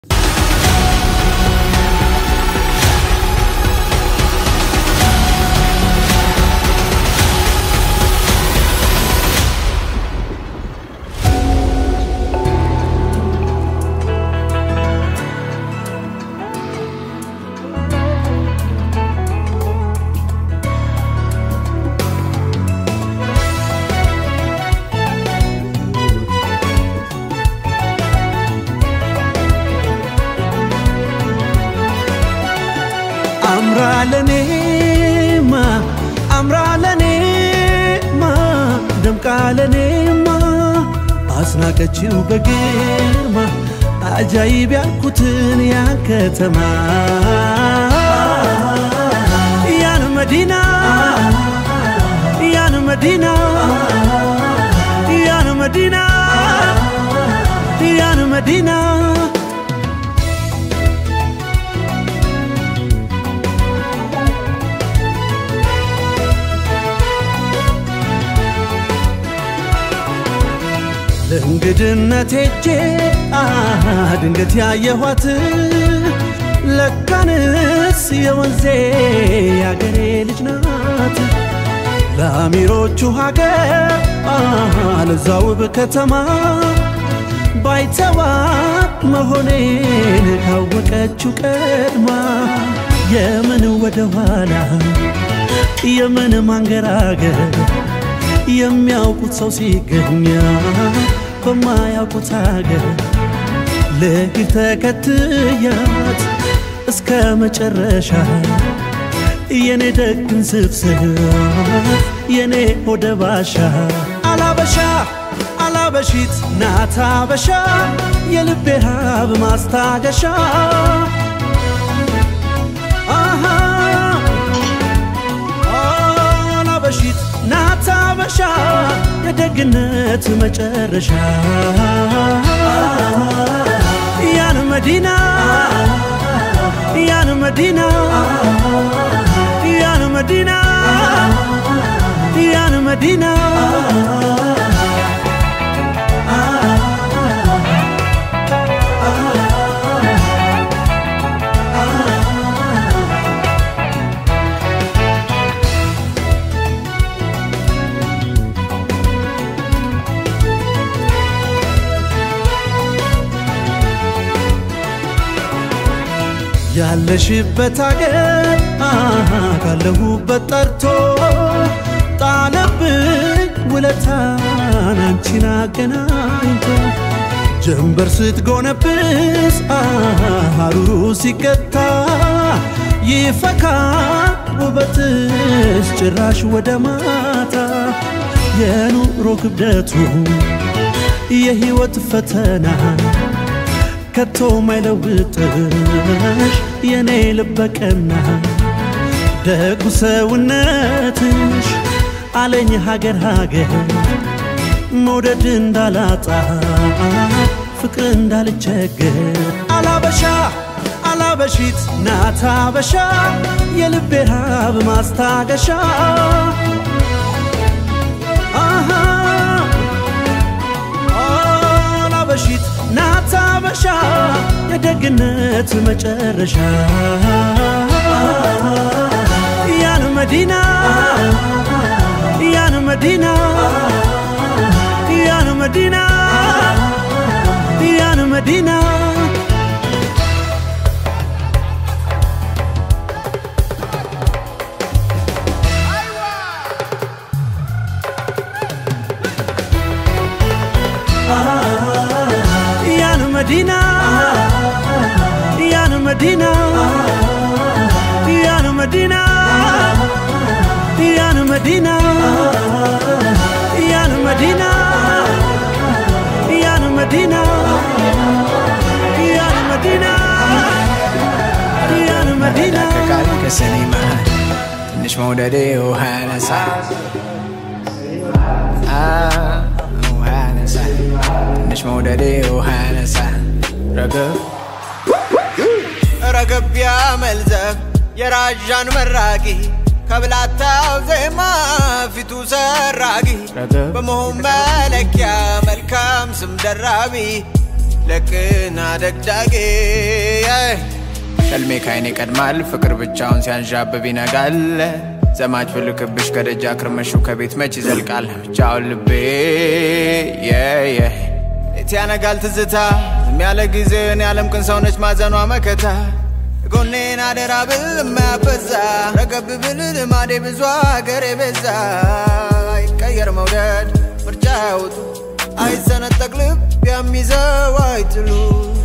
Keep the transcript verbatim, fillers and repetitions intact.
amralanema amralanema demkalanema asnaqachiu begirma ajayib yakutin ya katama ya medina ya medina ya medina ya medina እንግድነት ሄጄ ድንገት ያየኋት ለካንስ የወንዜ ያገሬ ልጅ ናት ለአሚሮቹ ሀገር ለዛው በከተማ ባይተዋት መሆኔን ካወቀችው ቀድማ የምን ወደ ኋላ የምን ማንገራገር የሚያውቁት ሰው ሲገኛ በማያውቁት ሀገር ለግል ተከትያት እስከ መጨረሻ የኔ ደግን ስብስብ የኔ ወደ ባሻ አላበሻ አላበሺት ናታ በሻ የልቤ ሀብ ማስታገሻ አሃ አላበሺት ናታ በሻ የደግነት መጨረሻ ያን መዲና ያን መዲና ያን መዲና ያን መዲና ያለሽበት ሀገር ካለሁበት ጠርቶ ጣለብኝ ውለታን አንቺን አገናኝቶ ጀንበር ስትጎነብስ ሀሩሩ ሲገታ ይፈካ ውበትሽ ጭራሽ ወደ ማታ የኑሮ ክብደቱ የህይወት ፈተና ከቶ ማይለውጥሽ የኔ ልበቀና ደጉ ሰውነትሽ አለኝ ሀገር ሀገር መውደድ እንዳላጣ ፍቅር እንዳልቸገር አላበሻ አላበሺት ናታ በሻ የልቤ ሀብ ማስታገሻ አሃ አላበሺት ናታ በሻ የደግነት መጨረሻ ያን መዲና ያን መዲና ያን መዲና ያን መዲና Medina, ya Medina, ya Medina, ya Medina, ya Medina, ya Medina, ya Medina, ya Medina. Kali kesenima, nismo dari Ohanasa. Ah. نشمو دادي وحانسا رقب رقب يا ملزم يا راجان مراقي كبلاتا وزيما في توسر راقي بمهم مالك يا ملكام سم درابي ለቅና ደግዳጌ ሕልሜ ካይኔ ቀድማል ፍቅር ብቻውን ሲያንዣብብ ይነጋል ዘማች ፍልክብሽ ከደጃ ክርመሹ ከቤት መች ይዘልቃል ብቻውን ልቤ ሌት ያነጋል ትዝታ ዝም ያለ ጊዜን ያለም ቅን ሰውነች ማዘኗ መከታ ጎኔን አደራ ብል ማያበዛ ረገብ ብል ልማዴ ብዙ አገር የበዛ አይቀየር መውደድ ምርጫ ያውጡ አይሰነጠቅ ልብ የሚዘው አይትሉ